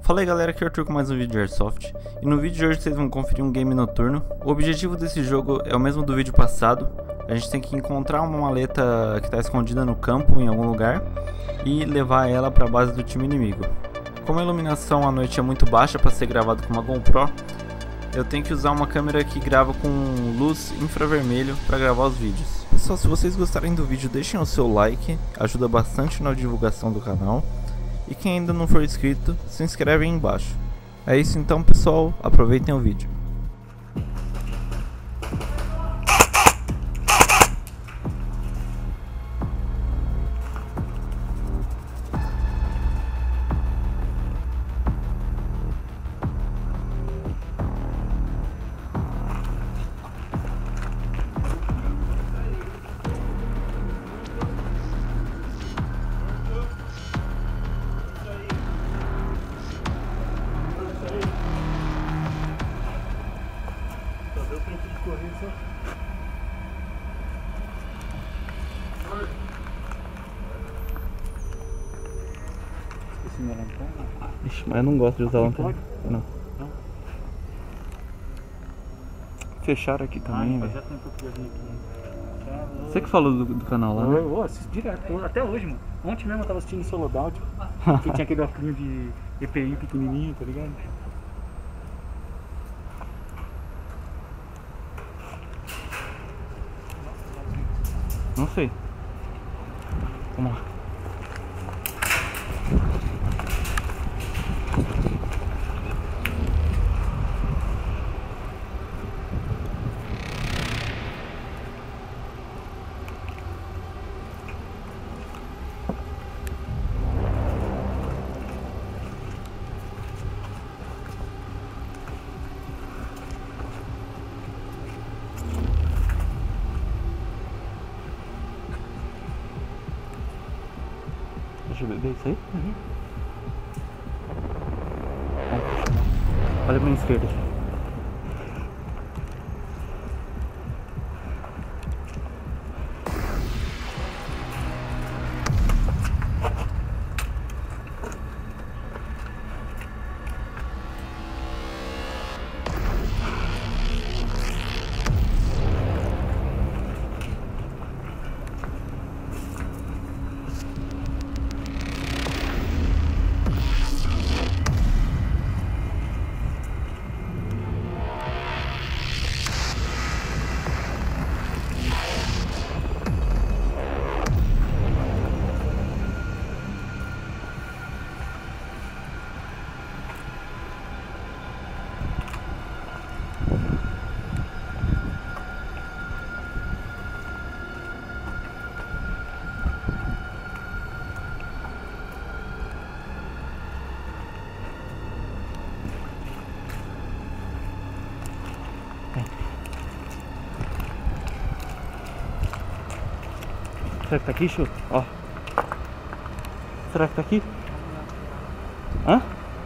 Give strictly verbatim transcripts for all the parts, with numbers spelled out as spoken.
Fala aí galera, aqui é o Arthur com mais um vídeo de Airsoft. E no vídeo de hoje vocês vão conferir um game noturno. O objetivo desse jogo é o mesmo do vídeo passado. A gente tem que encontrar uma maleta que está escondida no campo em algum lugar e levar ela para a base do time inimigo. Como a iluminação à noite é muito baixa para ser gravado com uma GoPro, eu tenho que usar uma câmera que grava com luz infravermelho para gravar os vídeos. Pessoal, se vocês gostarem do vídeo, deixem o seu like, ajuda bastante na divulgação do canal. E quem ainda não for inscrito, se inscreve aí embaixo. É isso então, pessoal, aproveitem o vídeo. Ixi, mas eu não gosto de usar lanterna. Não. Não. Fecharam aqui também, velho. Você que falou do, do canal lá, né? Eu, eu assisto direto, até hoje, mano. Ontem mesmo eu tava assistindo Solo Out, que tinha aquele óculos de E P I pequenininho, tá ligado? Não sei. Vamos lá. Deixa eu ver isso aí. Uhum. Olha pra minha esquerda. Será que tá aqui, Chu? Ó. Será que tá aqui? Hã?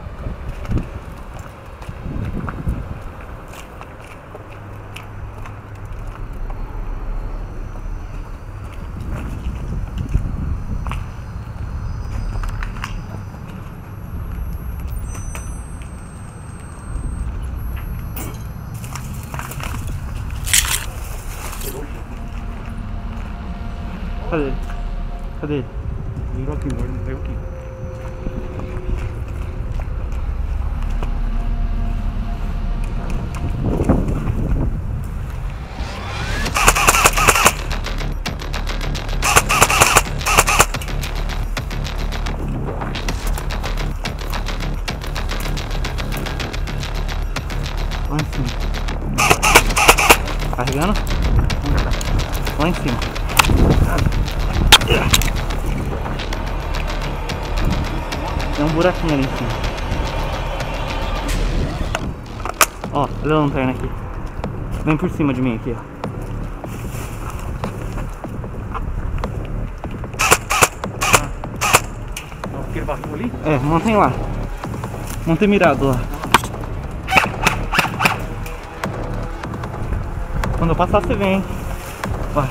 Cadê ele? Cadê ele? Virou aqui, morreu aqui. Lá em cima. Carregando? Lá em cima. Tem um buraquinho ali em cima. Ó, olha a lanterna aqui. Vem por cima de mim aqui, ó. Aquele bateu ali? É, mantém lá. Mantém mirado lá. Quando eu passar você vem, hein? Vai.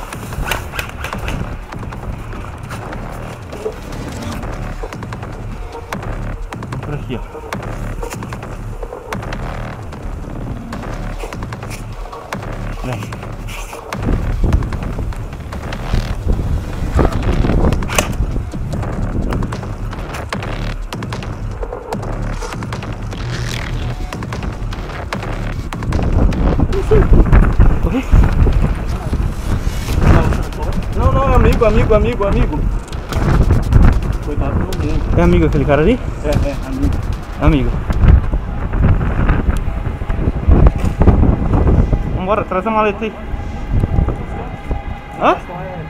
Por aqui, ó. amigo, amigo, amigo. Coitado do mundo. É amigo aquele cara ali? É, é, amigo. Amigo. Vambora, traz a maleta aí. Hã?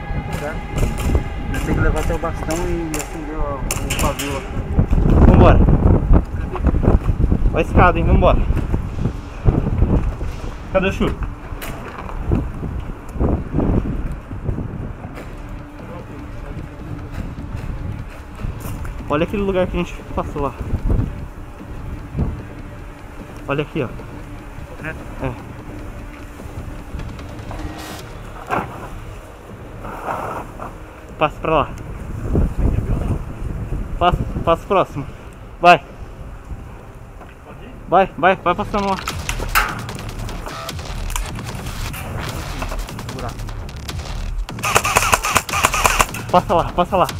Tem que levar até o bastão e acender o, o pavio lá. Vambora. Vai escada, hein? Vambora. Cadê o Chu? Olha aquele lugar que a gente passou lá. Olha aqui, ó. É? É. Passa pra lá. Passa, passa próximo. Vai. Vai, vai, vai passando lá. Passa lá, passa lá.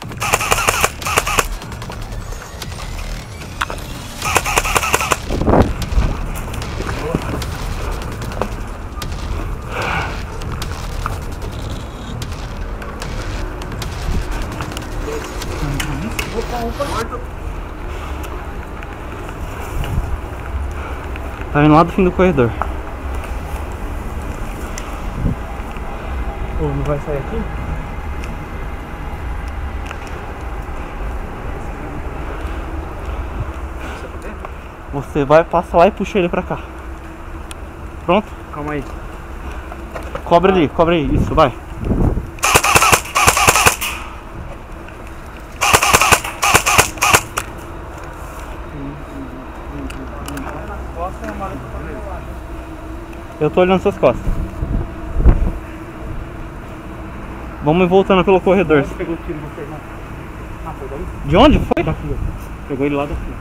Tá indo lá do fim do corredor. Pô, não vai sair aqui? Você vai, passa lá e puxa ele pra cá. Pronto? Calma aí. Cobre ali, cobre aí. Isso, vai. Eu tô olhando suas costas. Vamos voltando pelo corredor. Você pegou o tiro de você, não? Ah, foi daí? De onde foi? Daqui, ó. Pegou ele lá daqui.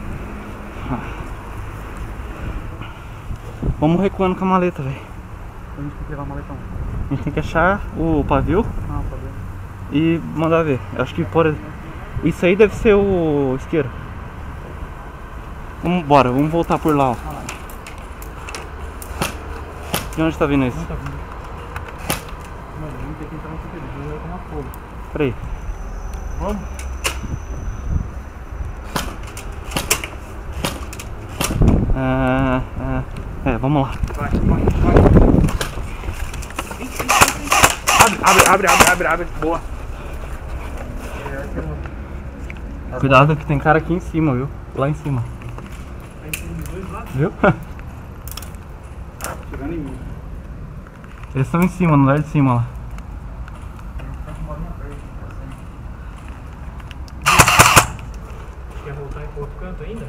Vamos recuando com a maleta, velho. A gente tem que levar a maleta onde? A gente tem que achar o pavio Ah, o pavio. e mandar ver. Eu acho que por... Isso aí deve ser o isqueiro. Vamos embora, vamos voltar por lá, ó. De onde tá vindo isso? Não tá vindo. Mano, vamos ter que entrar no superior. Eu vou tomar fogo. Peraí. Vamos? Ah, ah, é, vamos lá. Vai, vai, vai. Abre, abre, abre, abre, abre, abre. Boa. Cuidado que tem cara aqui em cima, viu? Lá em cima. Viu? Chegando em mim. Eles estão em cima, no lugar de cima lá. Quer voltar em outro canto ainda?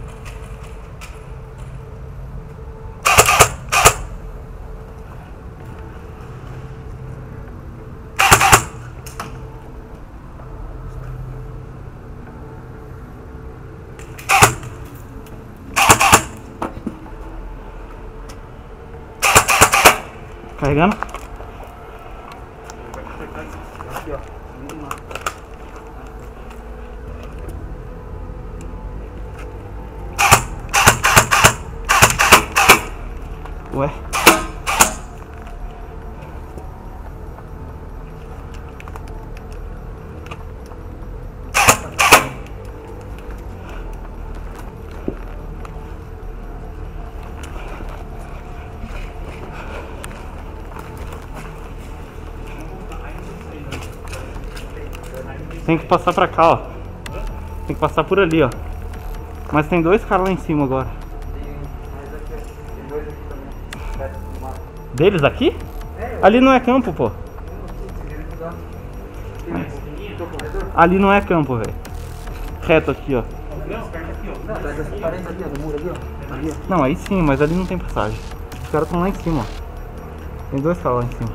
Carregando? Aqui, ó. Vamos lá. Ué. Tem que passar pra cá, ó. Tem que passar por ali, ó. Mas tem dois caras lá em cima agora. Deles aqui? Ali não é campo, pô. Ali não é campo, velho. Reto aqui, ó. Não, aí sim, mas ali não tem passagem. Os caras estão lá em cima, ó. Tem dois caras lá em cima.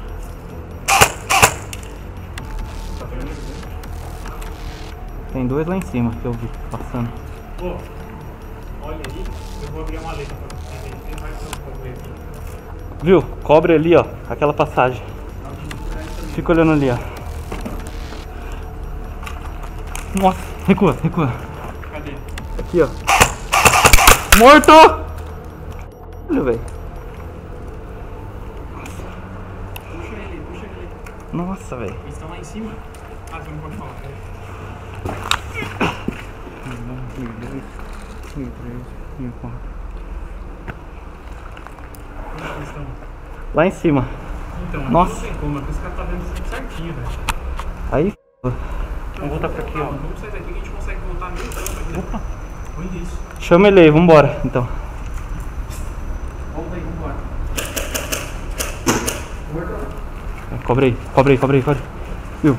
Tem dois lá em cima que eu vi passando. Pô, olha ali, eu vou abrir a maleta pra você ver. Ele vai ver aqui. Viu? Cobre ali, ó. Aquela passagem. Fica olhando ali, ó. Nossa, recua, recua. Cadê? Aqui, ó. Morto! Olha, velho. Puxa ele, puxa ele. Nossa, velho. Eles estão lá em cima. Ah, você não pode falar. mil e dois, mil e três, mil e quatro. Onde eles estão? Lá em cima. Então, Nossa. não tem como, esse cara tá vendo tudo certinho, velho. Aí. Vamos voltar pra aqui, ó. Vamos sair daqui que a gente consegue voltar meio tempo aqui. Olha isso. Chama ele aí, vambora então. Volta aí, vambora. Cobre aí, cobre aí, cobre aí, cobre. Viu?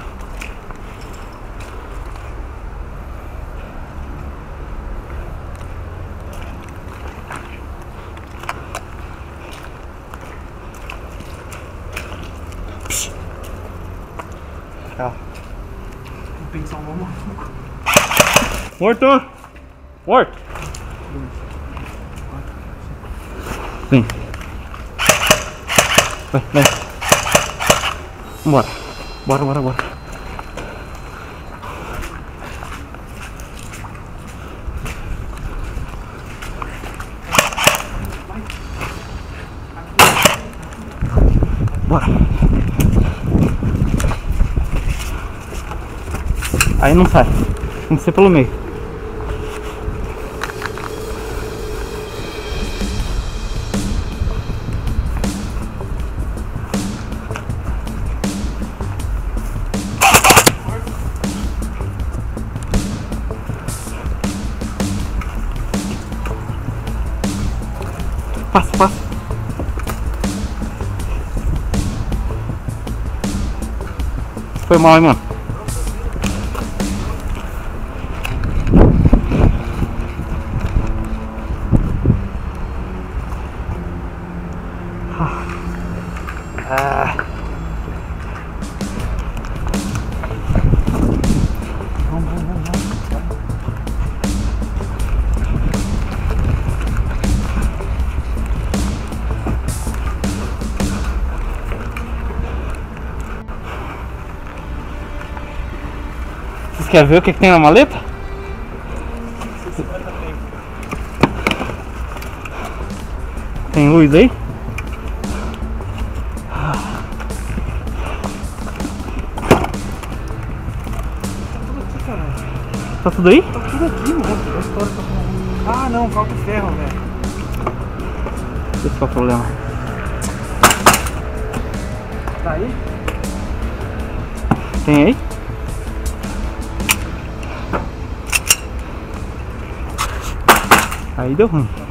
Tá. Tem que salvar o maluco. Morto! Morto! Vem. Vai, vai. Vambora. Bora, bora, bora. Bora. Aí não sai. Tem que ser pelo meio. Passa, passa. Foi mal, hein, mano. Ah. Vamos, vamos, vamos, vamos. Vocês querem ver o que, que tem na maleta? Tem luz aí? Tá tudo aí? Tá tudo aqui, mano. A história tá falando. Ah, não, falta ferro, velho. Esse é o problema. Tá aí? Tem aí? Aí deu ruim.